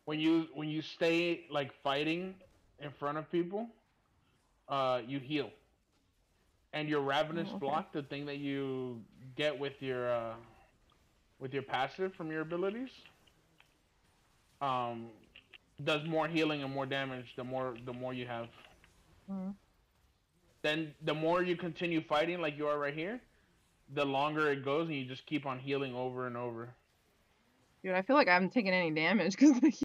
when you stay like fighting in front of people, you heal. And your ravenous Oh, okay. block, the thing that you get with your passive from your abilities, um, does more healing and more damage the more you have. Mm. Then the more you continue fighting like you are right here, the longer it goes, and you just keep on healing over and over. Dude, I feel like I haven't taken any damage because